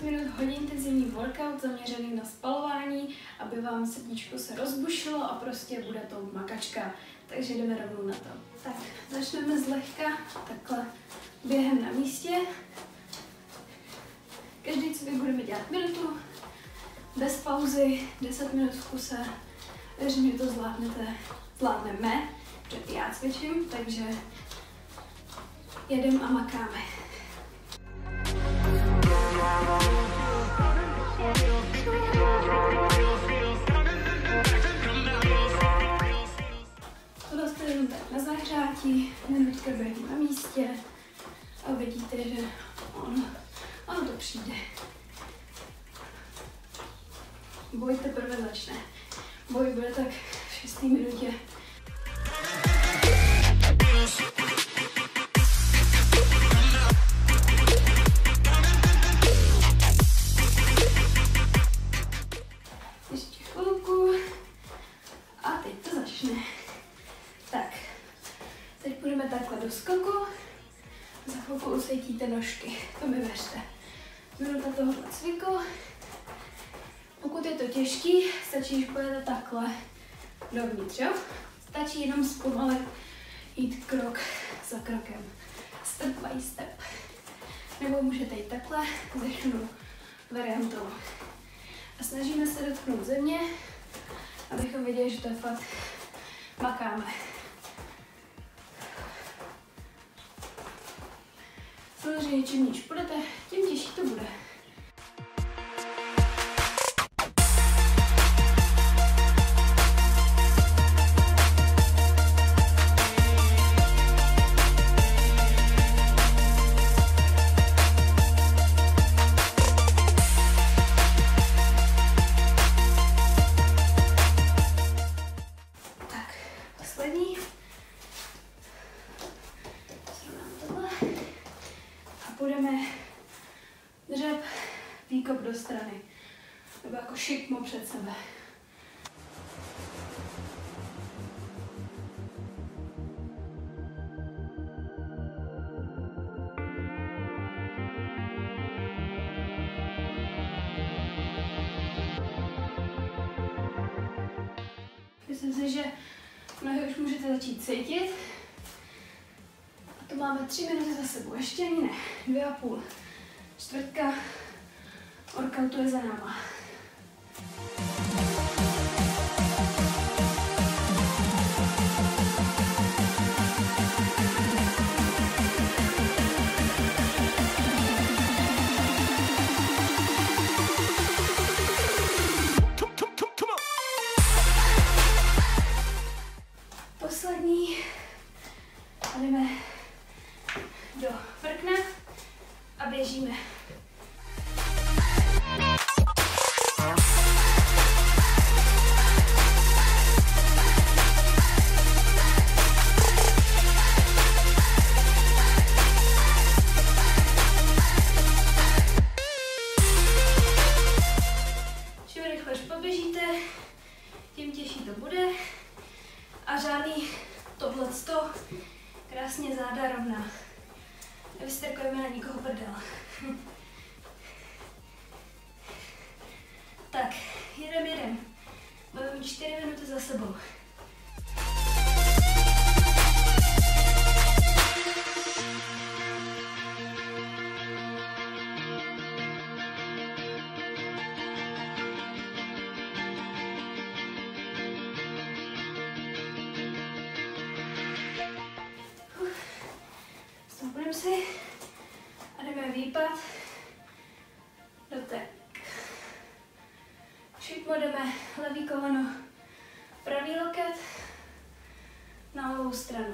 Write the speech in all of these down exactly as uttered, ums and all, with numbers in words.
minut hodně intenzivní workout zaměřený na spalování, aby vám srdíčko se rozbušilo a prostě bude to makačka. Takže jdeme rovnou na to. Tak, začneme zlehka, takhle během na místě. Každý cvik budeme dělat minutu, bez pauzy, deset minut v kuse. Věřím, že to zvládnete, zvládneme, protože já cvičím, takže jedem a makáme. Tohle jste jenom tak na zahřátí, minutka během na místě a vidíte, že ono, ono to přijde. Boj teprve začne. Boj bude tak v šesté minutě. Ještě chvilku. A teď to začne. Tak, teď půjdeme takhle do skoku. Za chvilku usvětíte nožky, to mi věřte. Minuta tohohle cviku. Pokud je to těžký, stačí, když půjdete takhle dovnitř, jo? Stačí jenom zpomalit jít krok za krokem. Step by step. Nebo můžete jít takhle, dechnout variantou. A snažíme se dotknout země, abychom viděli, že to je fakt makáme. Samozřejmě čím níž půjdete, tím těžší to bude. Budeme dřep, výkop do strany, nebo jako šikmo před sebe. Myslím si, že nohy už můžete začít cítit. To máme tři minuty za sebou, ještě ani ne, dvě a půl. Čtvrtka workoutu je za náma. Poslední. A jdeme do prkna a běžíme. Čím rychleji poběžíte, tím těžší to bude. A žádný tohleto, krásně záda rovná. Nevystrkujeme na nikoho prdel. Tak, jedem, jedem. Máme čtyři minuty za sebou. Stoupneme si a jdeme výpad do té. Šikmo jdeme levý koleno, pravý loket na levou stranu.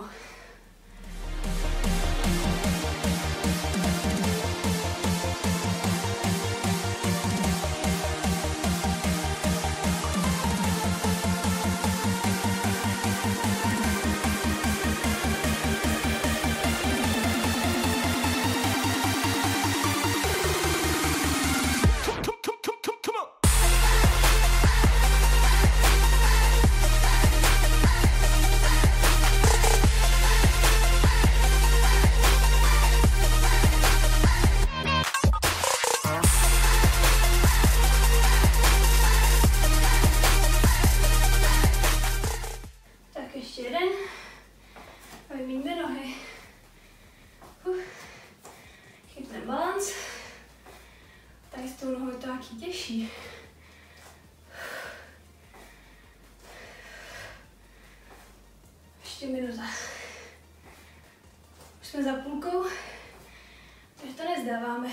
dva. Už jsme za půlkou, takže to nezdáváme.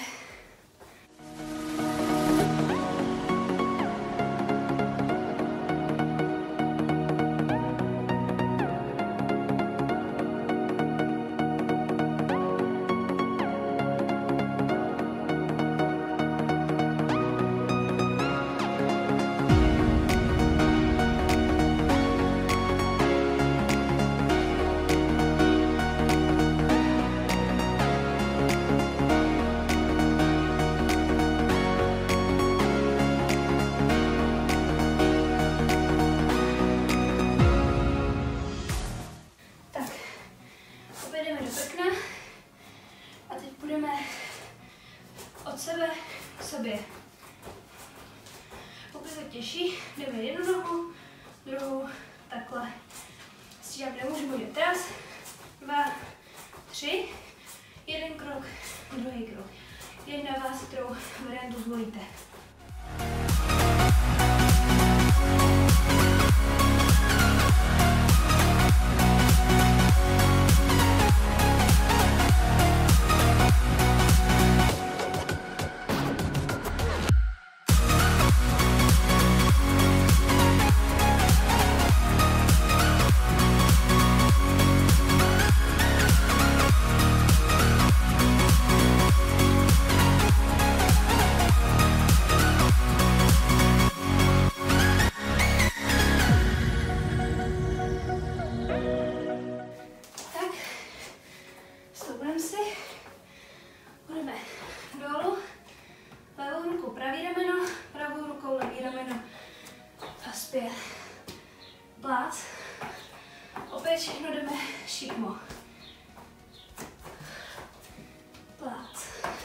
Od sebe k sobě. Pokud to těší, jdeme jednu nohu, druhou, takhle. Střídám, nemůžu udělat. Raz, dva, tři, jeden krok, druhý krok. Jedna vás, kterou variantu zvolíte. Zpět. Plác. Opět všechno jdeme šikmo. Plác.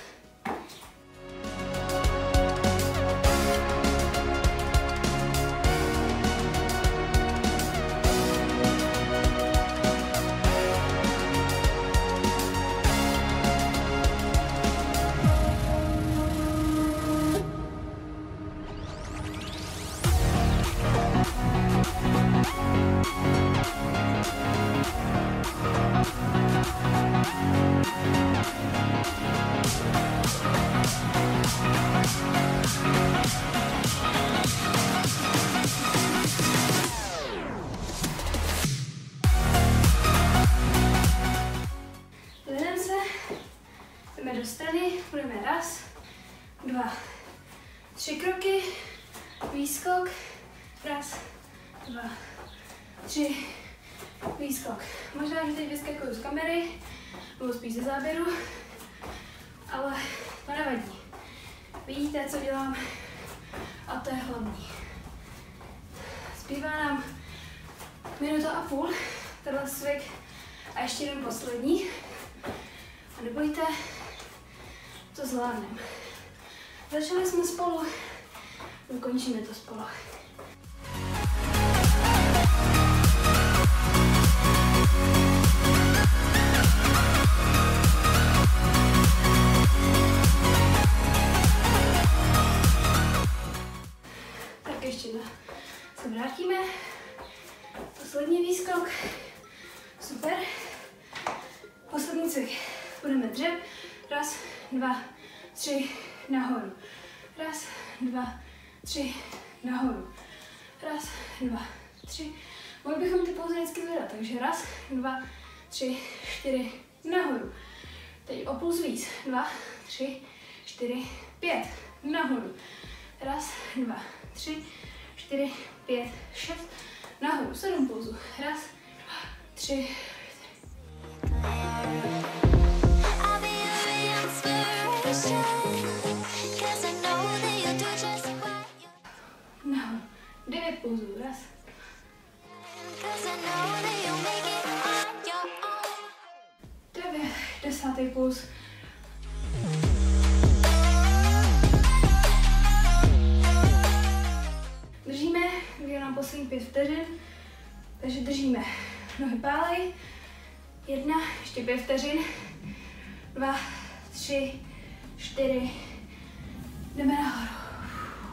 Do strany, budeme raz, dva, tři kroky, výskok, raz, dva, tři, výskok. Možná, že teď vyskakuju z kamery, nebo spíš ze záběru, ale to nevadí. Vidíte, co dělám a to je hlavní. Zbývá nám minuta a půl, tenhle cvik a ještě jeden poslední. A nebojte, to zvládneme. Začali jsme spolu, dokončíme to spolu. Tak ještě se vrátíme. Poslední výskok. Super. Poslední cvik. Budeme dřep. Raz, dva, tři, nahoru. Raz, dva, tři, nahoru. Raz, dva, tři. Mohli bychom ty pouze vždycky zvedat, takže raz, dva, tři, čtyři, nahoru. Teď o puls víc. Dva, tři, čtyři, pět, nahoru. Raz, dva, tři, čtyři, pět, šest, nahoru. Sedm pulzů. Raz, dva, tři, nahoru. Devět pulzů. Raz. Devět. Desátý puls. Držíme, je nám poslední pět vteřin, takže držíme nohy pálej. Jedna, ještě pět vteřin. Dva, tři, čtyři. Jdeme nahoru.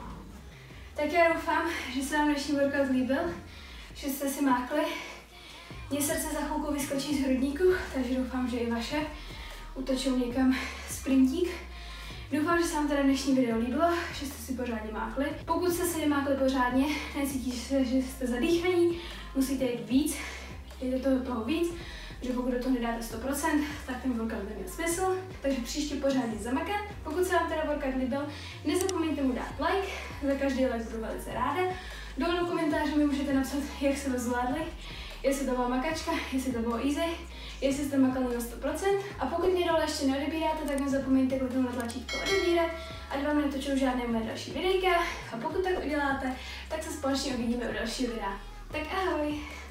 Tak já doufám, že se vám dnešní workout líbil, že jste si mákli Mně srdce za chvilku vyskočí z hrudníku, takže doufám, že i vaše utočou někam sprintík. Doufám, že se vám teda dnešní video líbilo, že jste si pořádně mákli. Pokud jste si nemákli pořádně, necítíte se, že jste zadýchaní, musíte jít víc, jděte toho, toho víc, že pokud do toho nedáte sto procent, tak ten workout neměl smysl, takže příště pořádně zamakat. Pokud se vám teda workout líbil, nezapomeňte mu dát like, za každý like budu velice ráda. Dolů do komentářů mi můžete napsat, jak se to zvládli, jestli to byla makačka, jestli to bylo easy, jestli jste makali na sto procent. A pokud mě dole ještě neodebíráte, tak nezapomeňte kliknout na tlačítko odebírat, ať vám netočou žádné moje další videjka. A pokud tak uděláte, tak se společně uvidíme u dalšího videa. Tak ahoj!